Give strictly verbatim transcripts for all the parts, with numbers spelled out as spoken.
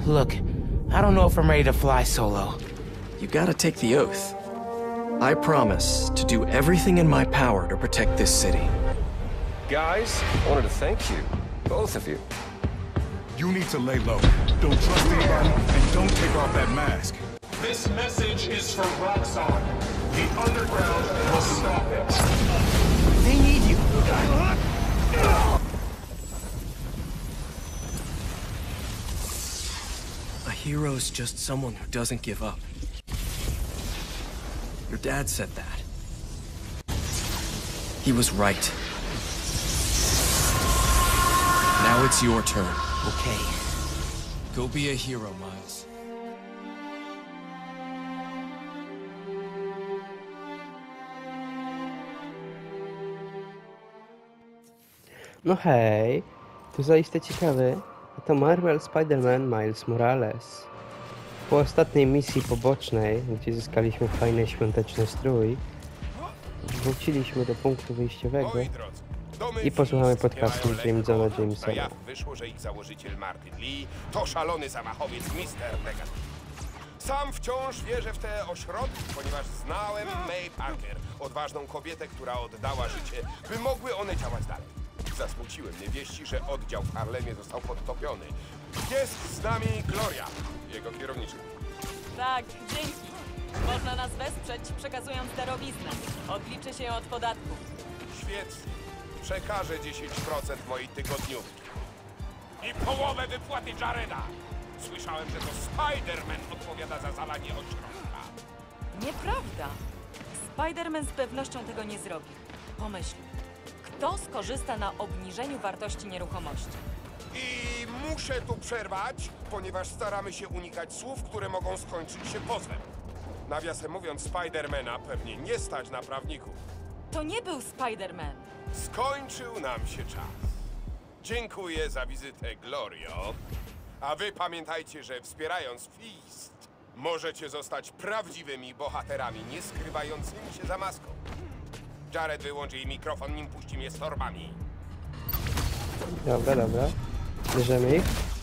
Look, I don't know if I'm ready to fly solo. You gotta take the oath. I promise to do everything in my power to protect this city. Guys, I wanted to thank you. Both of you. You need to lay low. Don't trust anybody, and don't take off that mask. This message is for Roxxon. The underground must stop it. They need you. A hero's just someone who doesn't give up. Your dad said that. He was right. Now it's your turn. Okay. Go be a hero, Miles. No hej, to zaiste ciekawe. To Marvel Spider-Man Miles Morales. Po ostatniej misji pobocznej, gdzie zyskaliśmy fajny świąteczny strój, wróciliśmy do punktu wyjściowego i posłuchamy podcastu Jamesona Jamesona. Wyszło, że ich założyciel Martin Lee to szalony zamachowiec mister Negatyw. Sam wciąż wierzę w te ośrodki, ponieważ znałem May Parker, odważną kobietę, która oddała życie, by mogły one działać dalej. Zasmuciły mnie wieści, że oddział w Harlemie został podtopiony. Jest z nami Gloria, jego kierowniczy. Tak, dzięki. Można nas wesprzeć, przekazując darowiznę. Odliczy się od podatków. Świetnie. Przekażę dziesięć procent mojej tygodniówki. I połowę wypłaty Jareda. Słyszałem, że to Spider-Man odpowiada za zalanie ośrodka. Nieprawda. Spider-Man z pewnością tego nie zrobi. Pomyśl. Kto skorzysta na obniżeniu wartości nieruchomości? I muszę tu przerwać, ponieważ staramy się unikać słów, które mogą skończyć się pozwem. Nawiasem mówiąc, Spidermana pewnie nie stać na prawników. To nie był Spider-Man. Skończył nam się czas. Dziękuję za wizytę, Glorio. A wy pamiętajcie, że wspierając Fist, możecie zostać prawdziwymi bohaterami, nie skrywającymi się za maską. Jared wyłączy jej mikrofon, nim puści mnie z torbami. Dobra, dobra. Bierzemy ich.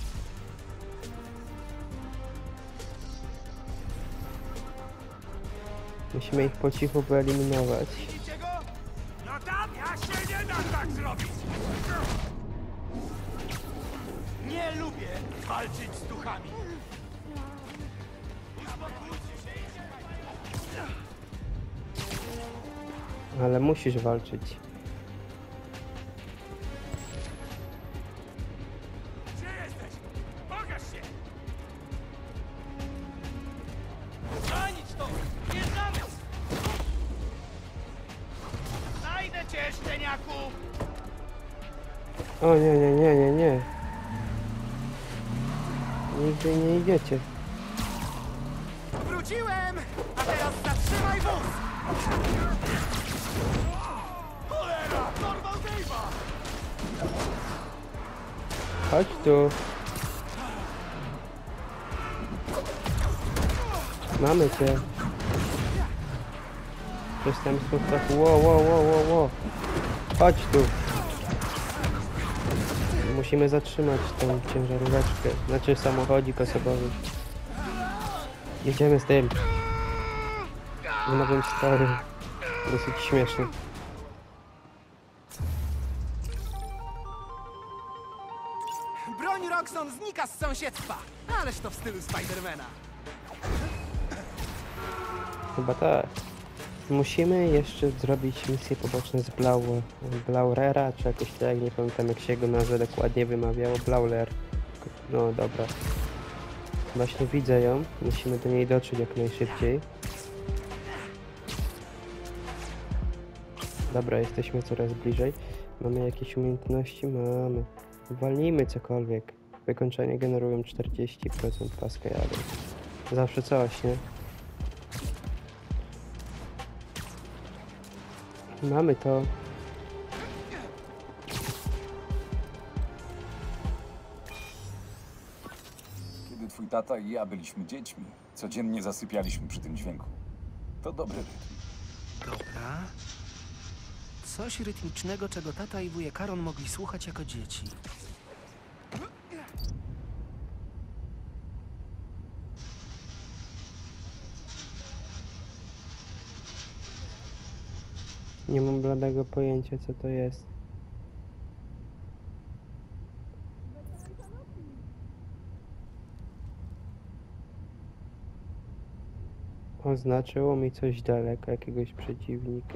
Musimy ich po cichu wyeliminować. Widzicie go? No tam ja się nie da tak zrobić! Nie lubię walczyć z duchami. Ale musisz walczyć. Gdzie jesteś? Pokaż się! Bronić to! Nie znamy! Znajdę cię, szczeniaku! O nie, nie, nie, nie, nie. Nigdy nie idziecie. Wróciłem! A teraz zatrzymaj wóz! Cholera! Dorwał Dave'a! Chodź tu. Mamy cię. Przestępstwo strachu. Ło, ło, ło, ło, ło. Chodź tu. Musimy zatrzymać tą ciężaróweczkę. Znaczy samochodzik osobowy. Jedziemy z tym. W nowym story. Dosyć śmieszny. Broń Roxxon znika z sąsiedztwa! Ależ to w stylu Spidermana. Chyba tak. Musimy jeszcze zrobić misję poboczną z Blau... Blaurera, czy jakoś tak, nie pamiętam jak się jego nazwę dokładnie wymawiało. Blauler. No dobra. Właśnie widzę ją. Musimy do niej dotrzeć jak najszybciej. Dobra, jesteśmy coraz bliżej. Mamy jakieś umiejętności? Mamy. Walnijmy cokolwiek. Wykończenie generują czterdzieści procent paska jady. Zawsze coś, nie? Mamy to. Kiedy twój tata i ja byliśmy dziećmi, codziennie zasypialiśmy przy tym dźwięku. To dobry rytm. Dobra. Coś rytmicznego, czego tata i wujek Aaron mogli słuchać jako dzieci. Nie mam bladego pojęcia, co to jest. Oznaczyło mi coś daleko, jakiegoś przeciwnika.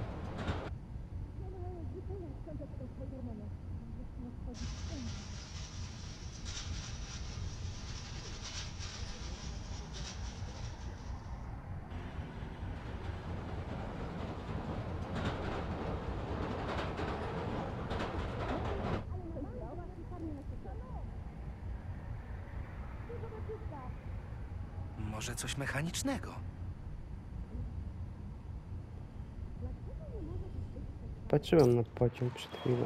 Może coś mechanicznego? Patrzyłem na pociąg przed chwilą.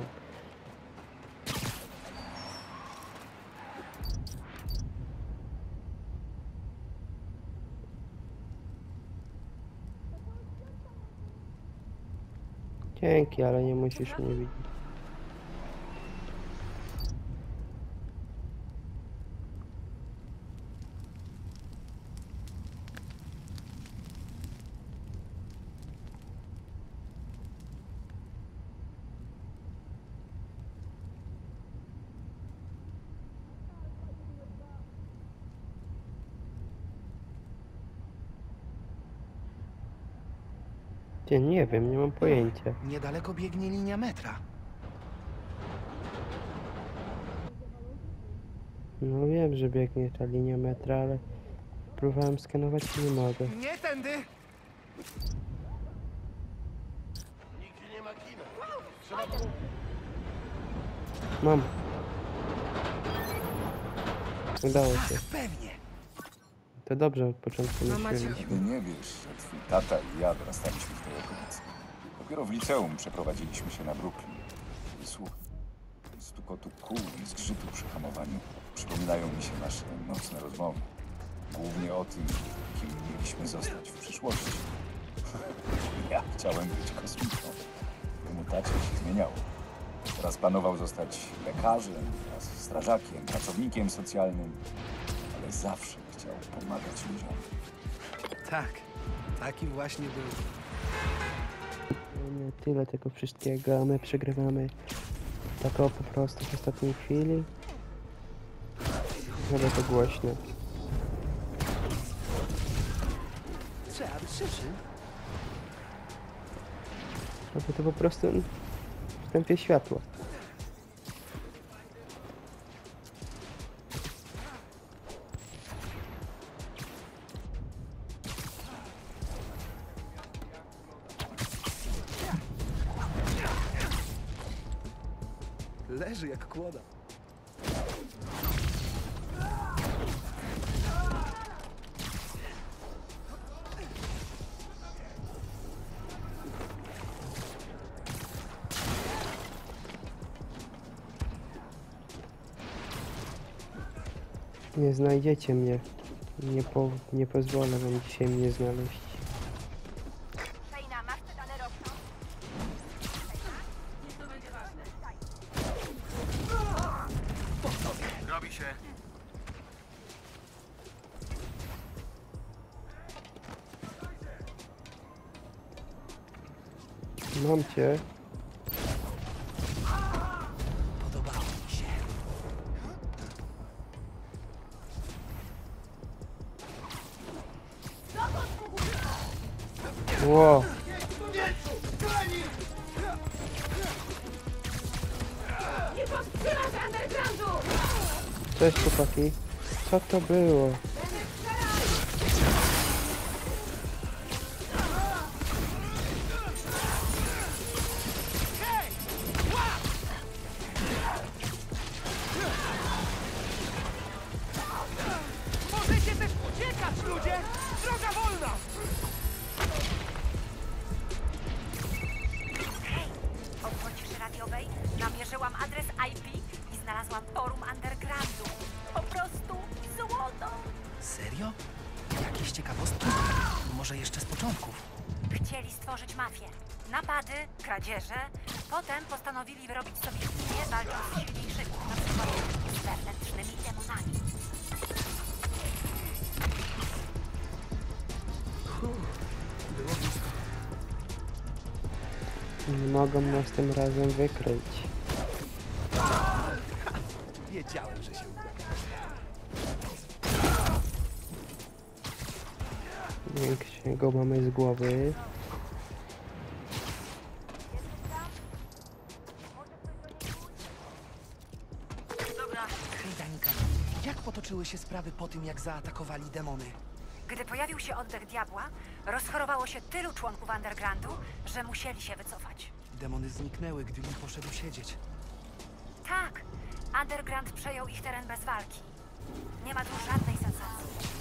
Dzięki, ale nie musisz mnie widzieć. Nie, nie wiem, nie mam pojęcia. Niedaleko biegnie linia metra. No wiem, że biegnie ta linia metra, ale próbowałem skanować i nie mogę. Nie tędy! Mam. Udało się. Pewnie. To dobrze od początku No macie- myśleliśmy. Ty nie wiesz, że twój tata i ja dorastaliśmy w tej okolicy. Dopiero w liceum przeprowadziliśmy się na Brooklyn. I słuchaj, stukotu kół i zgrzytu przy hamowaniu przypominają mi się nasze nocne rozmowy. Głównie o tym, kim mieliśmy zostać w przyszłości. Ja chciałem być kosmitą. Jemu tacie się zmieniało. Teraz planował zostać lekarzem, teraz strażakiem, pracownikiem socjalnym, ale zawsze chciał pomagać ludziom. Tak, taki właśnie był. Nie tyle tego wszystkiego, a my przegrywamy tak o po prostu w ostatniej chwili. Chyba to głośno. Trzeba przyszy. Robię to po prostu w tempie światła. Leży jak kłoda. Nie znajdziecie mnie. Nie, po, nie pozwolę wam dzisiaj mnie znaleźć. Robi się. Mam cię. Podobało mi się. Ło! Cześć chłopaki. Co to było? Możecie też uciekać, ludzie! Droga wolna! Od ciszy radiowej namierzyłam adres I P i znalazłam forum undergroundu. Po prostu złoto! Serio? Jakieś ciekawostki? Może jeszcze z początków? Chcieli stworzyć mafię. Napady, kradzieże. Potem postanowili wyrobić sobie imię, walcząc z silniejszymi, na przykład z wewnętrznymi demonami. Było blisko. Nie mogą nas tym razem wykryć. Wiedziałem, że się uda. Większego mamy z głowy. Hej, Danika, jak potoczyły się sprawy po tym, jak zaatakowali demony? Gdy pojawił się oddech diabła, rozchorowało się tylu członków Undergroundu, że musieli się wycofać. Demony zniknęły, gdy Lee poszedł siedzieć. Tak, Underground przejął ich teren bez walki. Nie ma tu żadnej sensacji.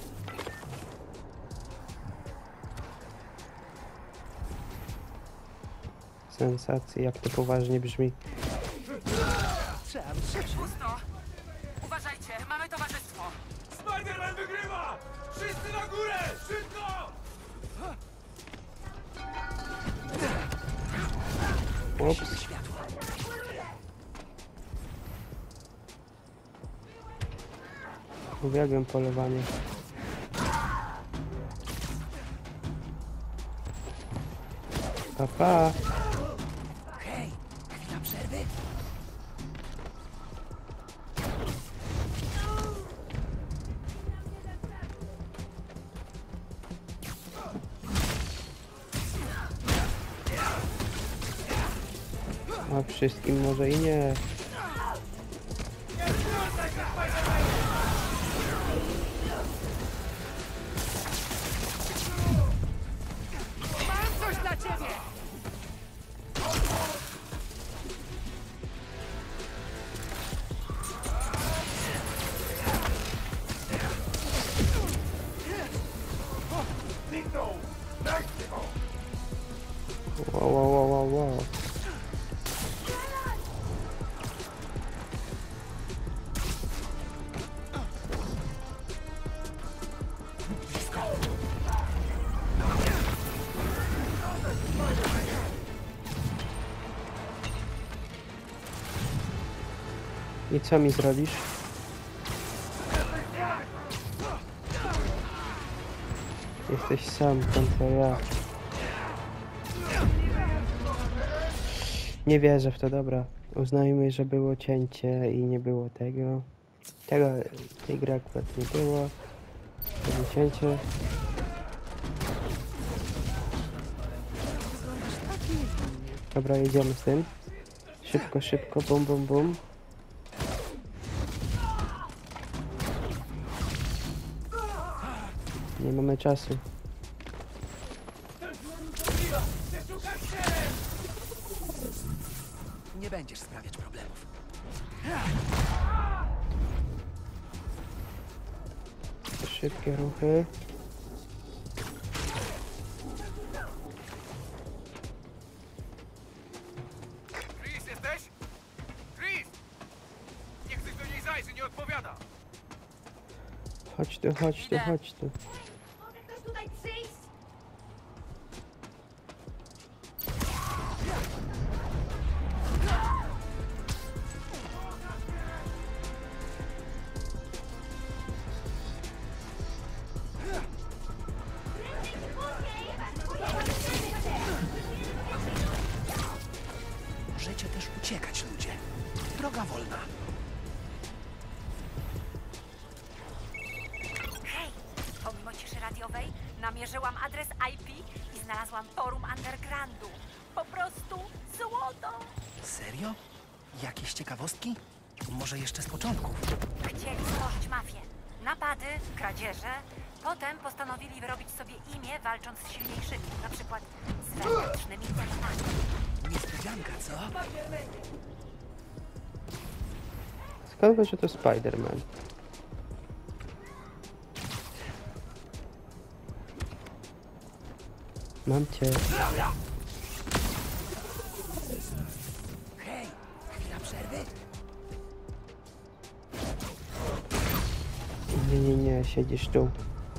Sensacji, jak to poważnie brzmi. Trzeba szybciej. Pusto! Uważajcie, mamy towarzystwo! Spider-Man wygrywa! Wszyscy na górę! Szybko! Ups. Uwielbiam polowanie. Pa, pa. Hej, chwila przerwy. A wszystkim może i nie. Mam coś dla ciebie! Wow, wow, wow, wow, wow. I co mi zrobisz? Jesteś sam, kontra ja. Nie wierzę w to, dobra. Uznajmy, że było cięcie i nie było tego. Tego, tej gry akurat nie było. To było cięcie. Dobra, jedziemy z tym. Szybko, szybko, bum, bum, bum. Nie mamy czasu. Nie będziesz sprawiać problemów. Szybkie ruchy. Chris, jesteś? Chris! Nie chcesz do niej zajrzeć, nie odpowiada! Chodź tu, chodź tu, chodź tu. Mogę ktoś tutaj przyjść? Możecie też uciekać, ludzie. Droga wolna. Hej, pomimo ciszy radiowej namierzyłam adres I P i znalazłam forum Undergroundu. Po prostu złoto! Serio? Jakieś ciekawostki? Może jeszcze z początków? Chcieli stworzyć mafię. Napady, kradzieże. Potem postanowili wyrobić sobie imię, walcząc z silniejszymi, na przykład z wewnętrznymi demonami. Niespodzianka, co? Skąd wiesz, że to Spider-Man? Mam cię. Hej, chwila przerwy. Nie, nie, nie, siedzisz tu.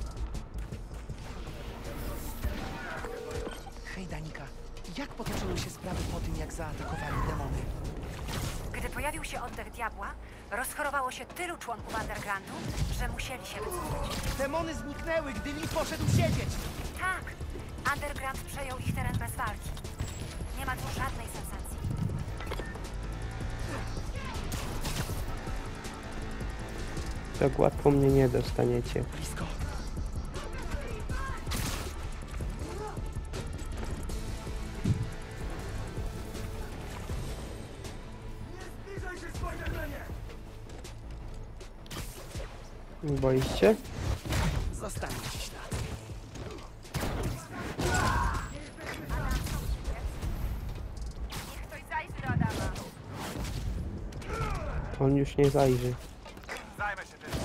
Hej, Danika, jak potoczyły się sprawy po tym, jak zaatakowali demony? Gdy pojawił się oddech diabła, rozchorowało się tylu członków Undergroundu, że musieli się wycofać. Demony zniknęły, gdy Lee poszedł siedzieć! Tak, Underground przejął ich teren bez walki. Nie ma tu żadnej sensacji. Tak łatwo mnie nie dostaniecie. Blisko. Boisz się? Zostanie ci ślad. Niech ktoś zajrzy do Adama. On już nie zajrzy. Zajmę się tym.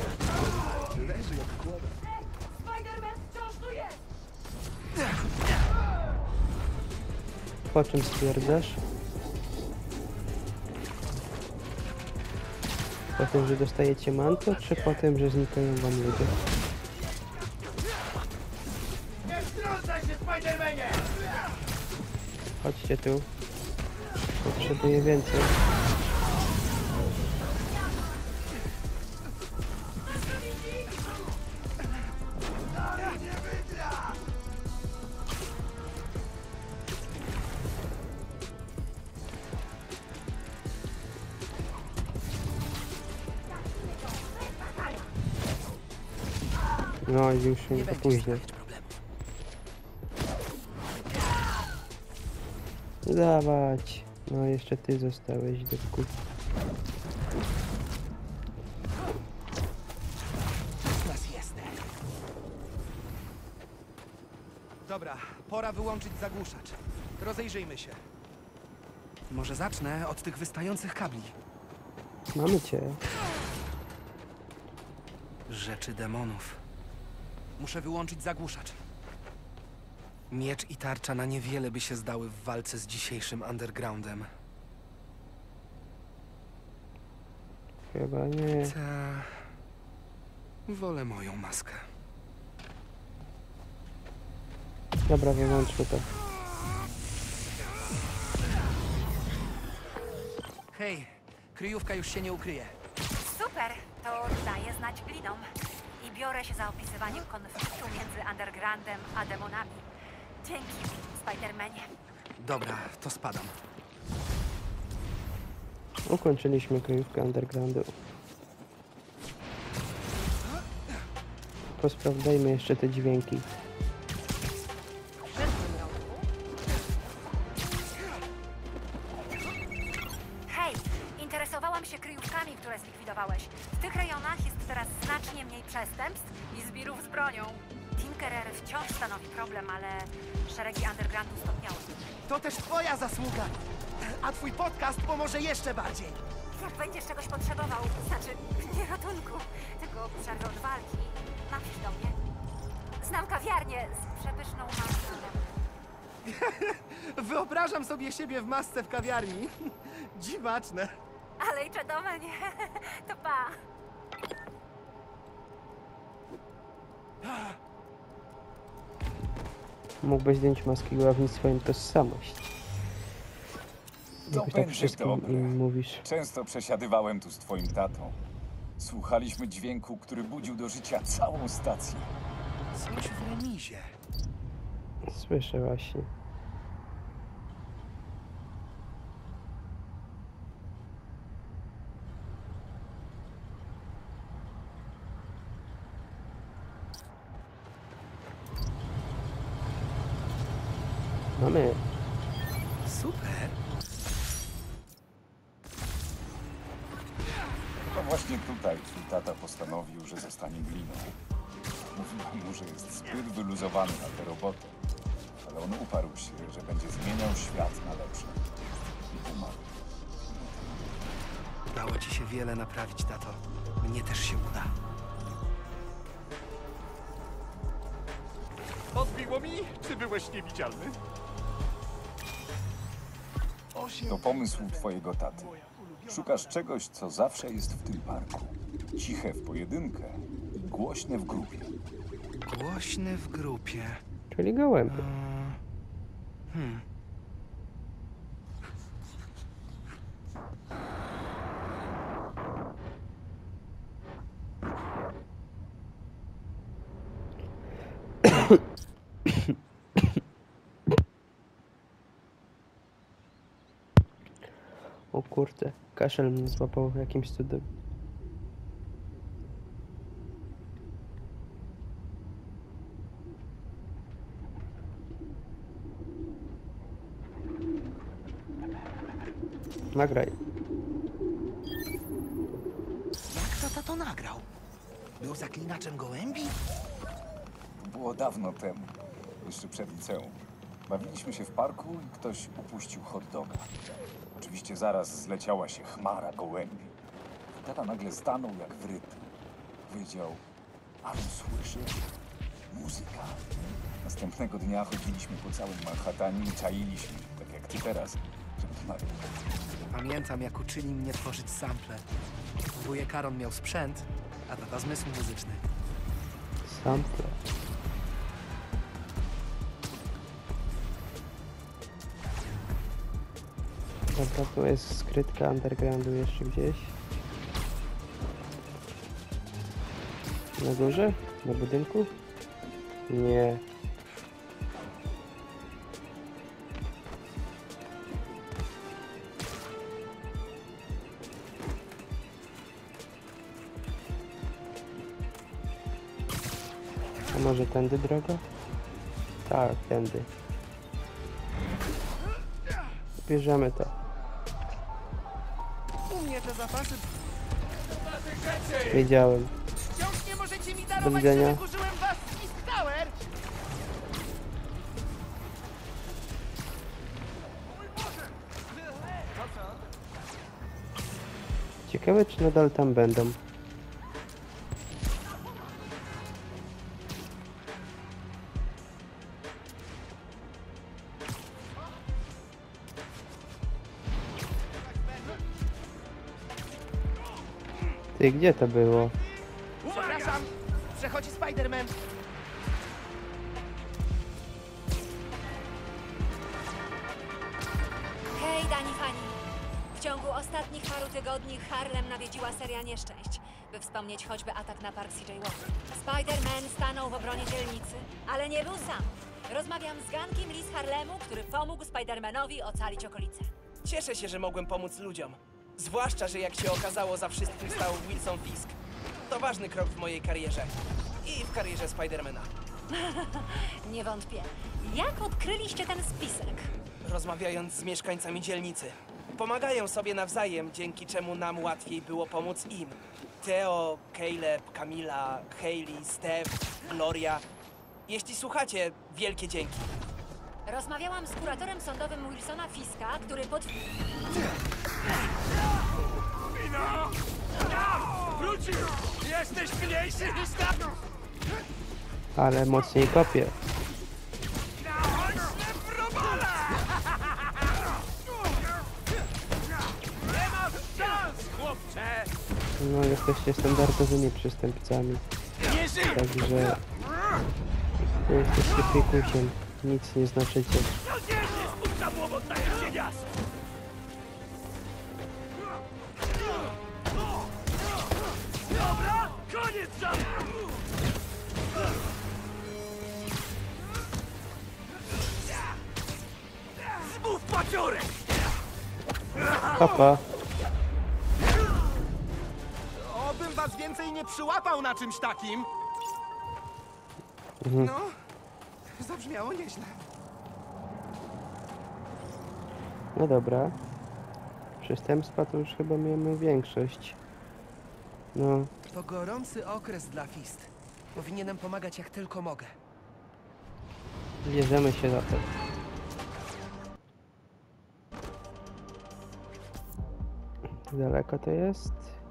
Spider-Man wciąż tu jest! Po czym stwierdzasz? Po tym, że dostajecie manto, czy po tym, że znikają wam ludzie? Nie wtrącaj się, Spider-Manie! Chodźcie tu. Potrzebuję więcej. No i już Nie za będziesz późno. sprawiać problemów. Dawać. No jeszcze ty zostałeś, dupku. Nas jest. Dobra, pora wyłączyć zagłuszacz. Rozejrzyjmy się. Może zacznę od tych wystających kabli. Mamy cię. Rzeczy demonów. Muszę wyłączyć zagłuszacz. Miecz i tarcza na niewiele by się zdały w walce z dzisiejszym undergroundem. Chyba nie. Ta... Wolę moją maskę. Dobra, wyłączmy to. Hej, kryjówka już się nie ukryje. Super, to daję znać glinom. I biorę się za opisywaniem konfliktu między undergroundem a demonami. Dzięki, Spider-Manie. Dobra, to spadam. Ukończyliśmy kryjówkę undergroundu. Posprawdzajmy jeszcze te dźwięki. Hej, interesowałam się kryjówkami, które zlikwidowałeś. W tych rejonach jest teraz znacznie mniej przestępstw i zbirów z bronią. Tinkerer wciąż stanowi problem, ale szeregi undergroundu stopniały. To też twoja zasługa! A twój podcast pomoże jeszcze bardziej! Jak będziesz czegoś potrzebował, znaczy nie ratunku, tylko przerwy od walki, napisz do mnie. Znam kawiarnię z przepyszną maską. Wyobrażam sobie siebie w masce w kawiarni. Dziwaczne. Ale i gentlemen, to pa. Mógłbyś zdjąć maskę i ujawnić swoją tożsamość. To Jakoś tak będzie wszystkim dobre. im mówisz. Często przesiadywałem tu z twoim tatą. Słuchaliśmy dźwięku, który budził do życia całą stację. Coś w remizie. Słyszę właśnie. Mamy. Super. To właśnie tutaj twój tata postanowił, że zostanie gliną. Mówiłem mu, że jest zbyt wyluzowany na tę robotę, ale on uparł się, że będzie zmieniał świat na lepsze. I umarł. Udało ci się wiele naprawić, tato. Mnie też się uda. Odbiło mi? Czy byłeś niewidzialny? To pomysł twojego taty. Szukasz czegoś, co zawsze jest w tym parku. Ciche w pojedynkę i głośne w grupie. Głośny w grupie. Czyli gołębie. Hmm. O kurde, kaszel mnie złapał jakimś cudem. Nagraj. Jak tata to nagrał? Był zaklinaczem gołębi? Było dawno temu, jeszcze przed liceum. Bawiliśmy się w parku i ktoś upuścił hot doga. Oczywiście zaraz zleciała się chmara gołębi. Tata nagle stanął jak wryty. Powiedział, ale słyszę, muzyka. Następnego dnia chodziliśmy po całym Manhattanie i czailiśmy, tak jak ty teraz, żeby to nagrać. Pamiętam, jak uczyli mnie tworzyć sample. Wujek Aaron miał sprzęt, a tata zmysł muzyczny. Sample. Dobra, tu jest skrytka undergroundu jeszcze gdzieś. Na górze? Na budynku? Nie. A może tędy droga? Tak, tędy. Bierzemy to. U mnie te zapasy... Wiedziałem. Wciąż nie możecie mi Do darować, widzenia. że wykurzyłem was z East Tower! Ciekawe, czy nadal tam będą. Ty, gdzie to było? Przepraszam, przechodzi Spider-Man. Hej, Dani Fani. W ciągu ostatnich paru tygodni Harlem nawiedziła seria nieszczęść, by wspomnieć choćby atak na park C J Walker. Spider-Man stanął w obronie dzielnicy, ale nie był sam. Rozmawiam z Gankiem Lee z Harlemu, który pomógł Spider-Manowi ocalić okolice. Cieszę się, że mogłem pomóc ludziom. Zwłaszcza, że jak się okazało, za wszystkim stał Wilson Fisk. To ważny krok w mojej karierze. I w karierze Spidermana. Nie wątpię. Jak odkryliście ten spisek? Rozmawiając z mieszkańcami dzielnicy. Pomagają sobie nawzajem, dzięki czemu nam łatwiej było pomóc im. Theo, Caleb, Camila, Hailey, Steph, Gloria. Jeśli słuchacie, wielkie dzięki. Rozmawiałam z kuratorem sądowym Wilsona Fiska, który pod... Wrócił! Jesteś mniejszy niż tak! Ale mocniej kopię. Nie masz szans, chłopcze! No, jesteście standardowymi przestępcami. Nie żyj! Także... To jesteście piekusiem. Nic nie znaczycie. No nie, nie spuszcza było oddaję się miasto! Dobra, koniec żartu! Zmów paciorek! Papa. Obym was więcej nie przyłapał na czymś takim! Mhm. No, zabrzmiało nieźle. No dobra. Przestępstwa to już chyba mamy większość. No, To gorący okres dla Fist. Powinienem pomagać jak tylko mogę. bierzemy się za to. Daleko to jest?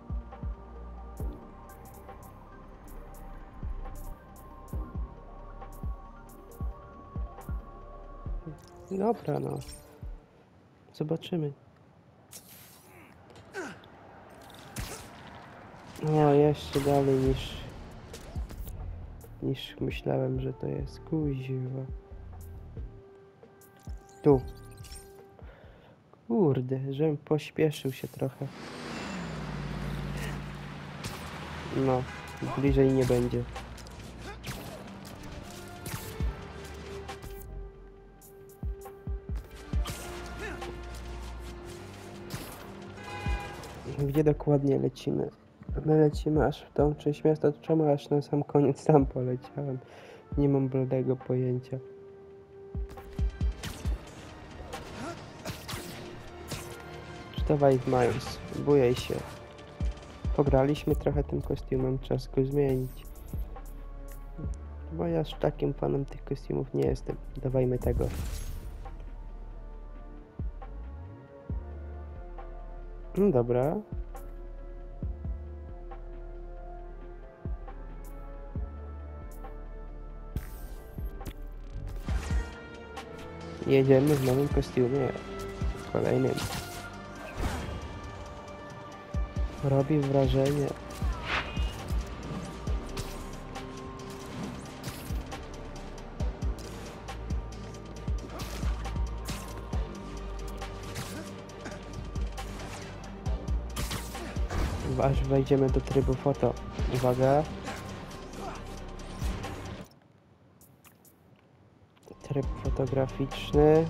Dobra, no. Zobaczymy. O, jeszcze dalej niż... niż myślałem, że to jest. Kuźwa. Tu. Kurde, żebym pośpieszył się trochę. No, bliżej nie będzie. gdzie dokładnie lecimy? My lecimy aż w tą część miasta, czemu aż na sam koniec tam poleciałem? Nie mam bladego pojęcia. Dawaj Miles, bujaj się. Pograliśmy trochę tym kostiumem, czas go zmienić. Bo ja aż takim fanem tych kostiumów nie jestem. Dawajmy tego. No dobra. Jedziemy w nowym kostiumie. Kolejnym. Robi wrażenie. Aż wejdziemy do trybu foto. Uwaga. Tryb fotograficzny.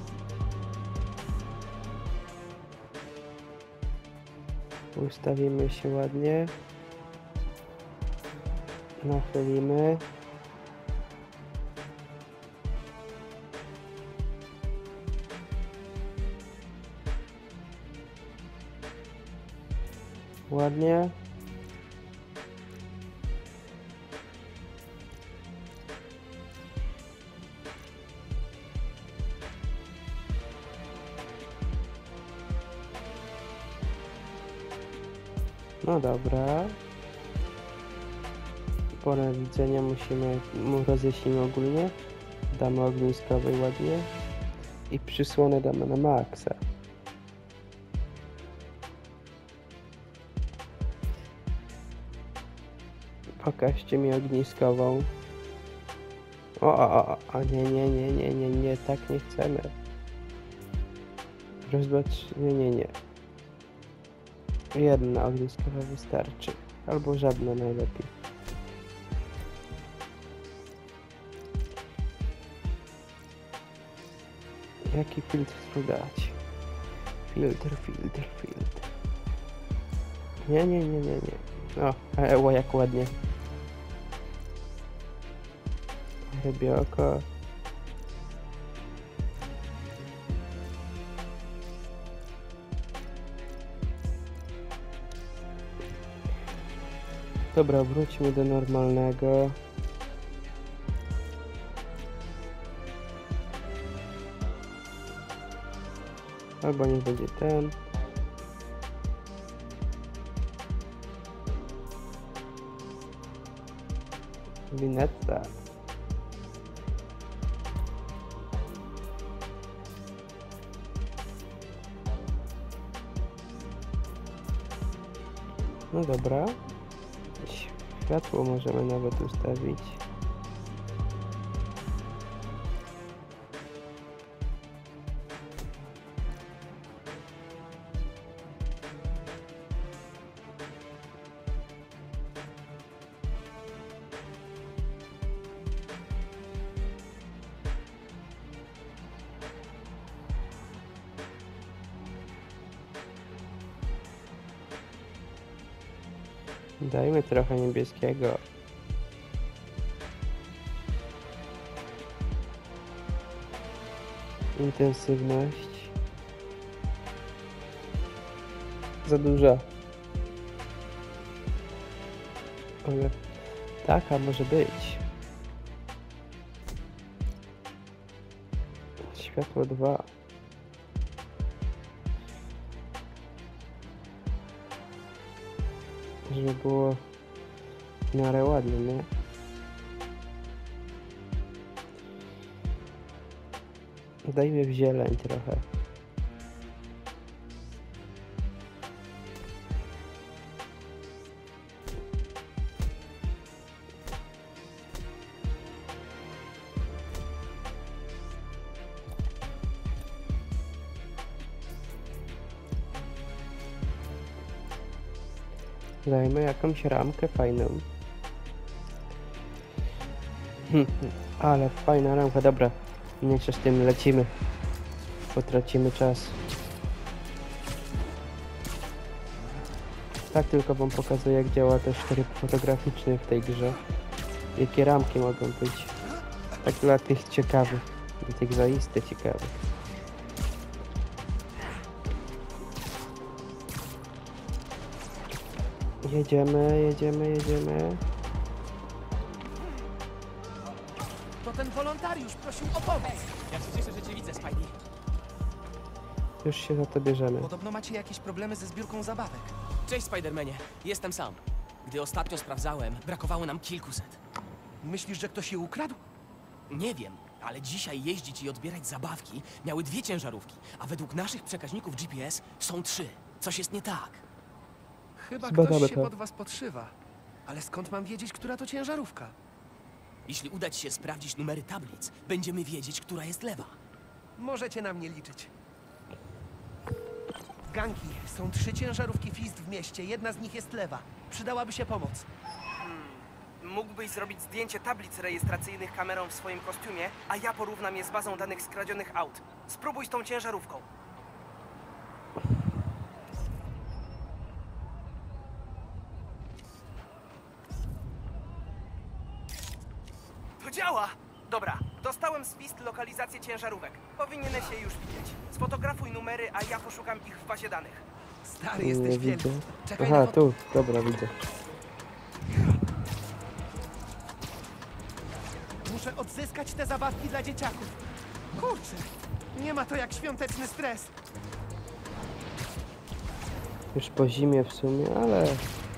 Ustawimy się ładnie. Nachylimy. Ładnie. No dobra. Pole widzenia musimy, rozjaśnimy ogólnie. Damy ogniskowej ładnie. I przysłonę damy na maksa. Pokażcie mi ogniskową. O, o, o, o, nie, nie, nie, nie, nie, nie, tak nie chcemy. Rozbacz, nie, nie, nie. Jedna ogniskowa wystarczy. Albo żadna najlepiej. Jaki filtr tu dać? Filtr, filtr, filtr. Nie, nie, nie, nie, nie. O, eło, jak ładnie. Rybie oko. Dobra, wróćmy do normalnego. Albo niech będzie ten. Winetta. No dobra. Światło możemy nawet ustawić. Dajmy trochę niebieskiego. Intensywność. Za dużo. Ale taka może być. Światło dwa. Żeby było w miarę ładnie, nie? Dajmy w zieleń trochę. Dajmy jakąś ramkę fajną. Hm, ale fajna ramka, dobra. Nie z tym lecimy. Potracimy czas. Tak tylko wam pokazuję, jak działa też tryb fotograficzny w tej grze. Jakie ramki mogą być. Tak dla tych ciekawych, dla tych zaiste ciekawych. Jedziemy, jedziemy, jedziemy. To ten wolontariusz prosił o pomoc. Ja się cieszę, że cię widzę, Spidey. Już się za to bierzemy. Podobno macie jakieś problemy ze zbiórką zabawek. Cześć, Spidermanie. Jestem sam. Gdy ostatnio sprawdzałem, brakowało nam kilkuset. Myślisz, że ktoś je ukradł? Nie wiem, ale dzisiaj jeździć i odbierać zabawki miały dwie ciężarówki, a według naszych przekaźników G P S są trzy. Coś jest nie tak. Chyba Zbadamy ktoś się to. pod was podszywa. Ale skąd mam wiedzieć, która to ciężarówka? Jeśli uda ci się sprawdzić numery tablic, będziemy wiedzieć, która jest lewa. Możecie na mnie liczyć. Ganki, są trzy ciężarówki Fist w mieście. Jedna z nich jest lewa. Przydałaby się pomoc. Mógłbyś zrobić zdjęcie tablic rejestracyjnych kamerą w swoim kostiumie, a ja porównam je z bazą danych skradzionych aut. Spróbuj z tą ciężarówką. To działa! Dobra, dostałem z Fist lokalizację ciężarówek. Powinieneś je już widzieć. Sfotografuj numery, a ja poszukam ich w bazie danych. Stary, Nie jesteś widzę. wielki. Czekaj Aha, na tu, dobra, widzę. Muszę odzyskać te zabawki dla dzieciaków. Kurczę, nie ma to jak świąteczny stres. Już po zimie w sumie, ale...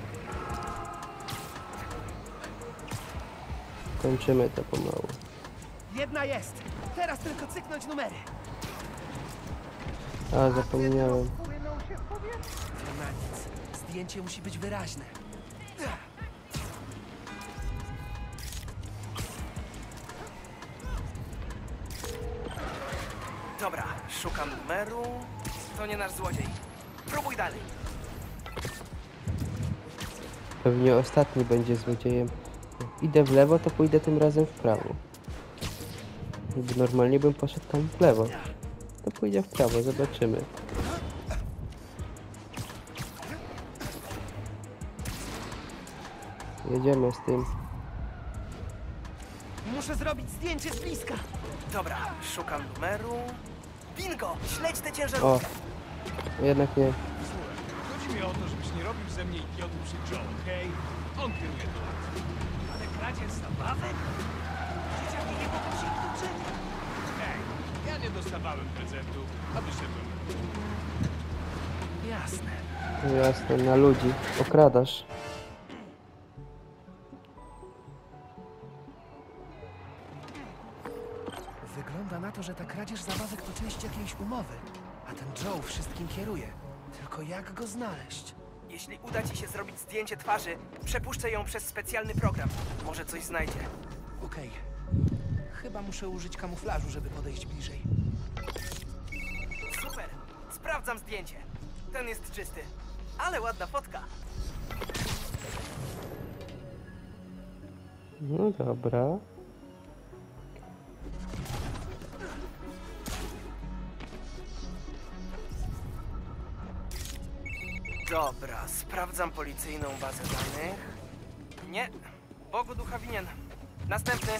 Kończymy to pomału. Jedna jest. Teraz tylko cyknąć numery. A, zapomniałem. To na nic. Zdjęcie musi być wyraźne. Dobra, szukam numeru. To nie nasz złodziej. Próbuj dalej. Pewnie ostatni będzie złodziejem. Idę w lewo, to pójdę tym razem w prawo. Gdyby normalnie bym poszedł tam w lewo, to pójdę w prawo, zobaczymy. Jedziemy z tym. Muszę zrobić zdjęcie z bliska. Dobra, szukam numeru. Bingo! Śledź tę O, ciężarówkę. jednak nie. Chodzi mi o to, żebyś nie robił ze mnie idiotu przy Joe, okej? On kieruje to. Ale kradzież zabawek? Dzieciaki nie mogą się uczyć. Hej, ja nie dostawałem prezentu, a wyszedłem. Jasne. No jasne, na ludzi. Okradasz. Wygląda na to, że ta kradzież zabawek to część jakiejś umowy. A ten Joe wszystkim kieruje. Tylko jak go znaleźć? Jeśli uda ci się zrobić zdjęcie twarzy, przepuszczę ją przez specjalny program. Może coś znajdzie. Okej. Chyba muszę użyć kamuflażu, żeby podejść bliżej. Super! Sprawdzam zdjęcie. Ten jest czysty. Ale ładna fotka. No dobra. Dobra, sprawdzam policyjną bazę danych. Nie, Bogu ducha winien. Następny.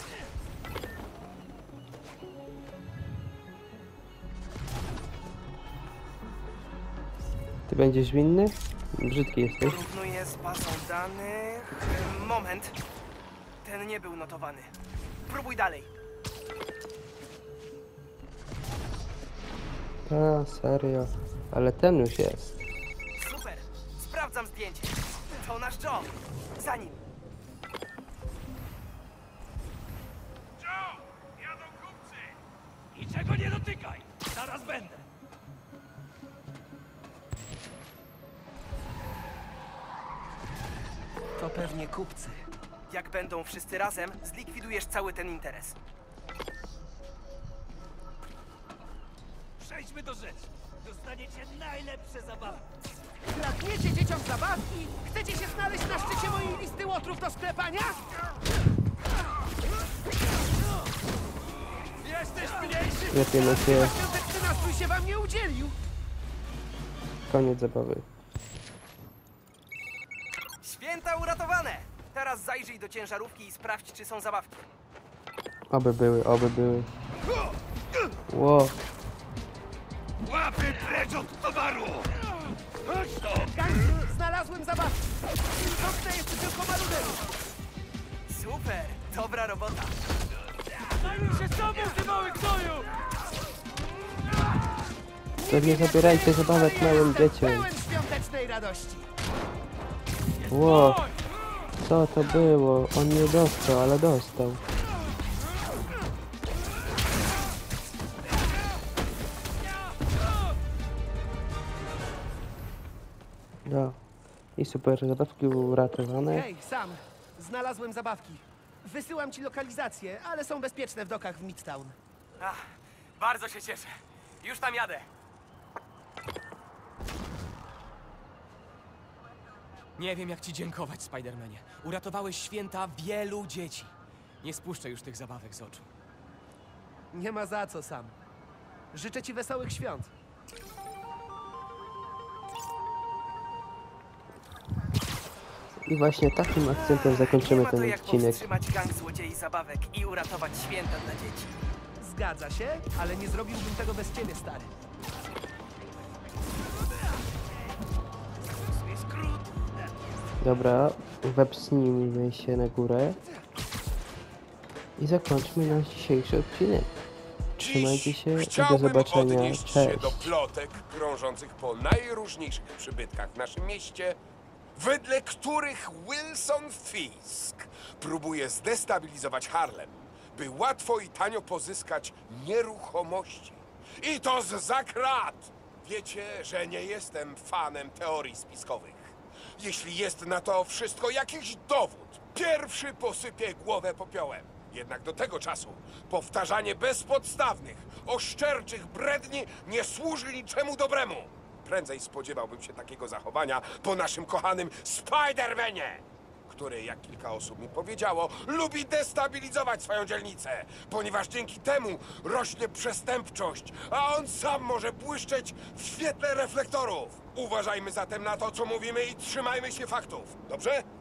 Ty będziesz winny? Brzydki jesteś. Porównuję z bazą danych. Moment. Ten nie był notowany. Próbuj dalej. A, serio. Ale ten już jest. Super. Sprawdzam zdjęcie. To nasz Joe. Za nim. Joe! Jadą kupcy! Niczego nie dotykaj! Zaraz będę! To pewnie kupcy. Jak będą wszyscy razem, zlikwidujesz cały ten interes. Przejdźmy do rzeczy. Dostaniecie najlepsze zabawy. Kradniecie dzieciom zabawki? Chcecie się znaleźć na szczycie mojej listy łotrów do sklepania? Jesteś mniejszy! Lepiej na ciebie. Świąteczny nastrój się wam nie udzielił. Koniec zabawy. teraz zajrzyj do ciężarówki i sprawdź, czy są zabawki. Oby były, oby były. Ło. Łapy precz od towaru! Chodź to! Gangster, znalazłem zabawki! To jeszcze tylko maruderów! Super, dobra robota! Zajmij się sobą, ty mały gnoju! To nie zabierajcie zabawek małym dzieciom. Pełen świątecznej radości! Ło. Co to było? On nie dostał, ale dostał. No. I super, zabawki uratowane. Hej, Sam, znalazłem zabawki. Wysyłam ci lokalizację, ale są bezpieczne w dokach w Midtown. Ach, bardzo się cieszę. Już tam jadę. Nie wiem, jak ci dziękować, Spidermanie. Uratowałeś święta wielu dzieci. Nie spuszczę już tych zabawek z oczu. Nie ma za co, Sam. Życzę ci wesołych świąt. I właśnie takim akcentem zakończymy Nie ma to ten jak odcinek. powstrzymać gang złodziei zabawek i uratować święta dla dzieci. Zgadza się, ale nie zrobiłbym tego bez ciebie, stary. Dobra, wepsnijmy się na górę. I zakończmy nasz dzisiejszy odcinek. Trzymajcie się i do Chciałbym zobaczenia. odnieść się Cześć. do plotek krążących po najróżniejszych przybytkach w naszym mieście, wedle których Wilson Fisk próbuje zdestabilizować Harlem, by łatwo i tanio pozyskać nieruchomości. I to zza krat! Wiecie, że nie jestem fanem teorii spiskowych. Jeśli jest na to wszystko jakiś dowód, pierwszy posypię głowę popiołem. Jednak do tego czasu powtarzanie bezpodstawnych, oszczerczych bredni nie służy niczemu dobremu. Prędzej spodziewałbym się takiego zachowania po naszym kochanym Spidermanie, który, jak kilka osób mi powiedziało, lubi destabilizować swoją dzielnicę, ponieważ dzięki temu rośnie przestępczość, a on sam może błyszczeć w świetle reflektorów. Uważajmy zatem na to, co mówimy i trzymajmy się faktów, dobrze?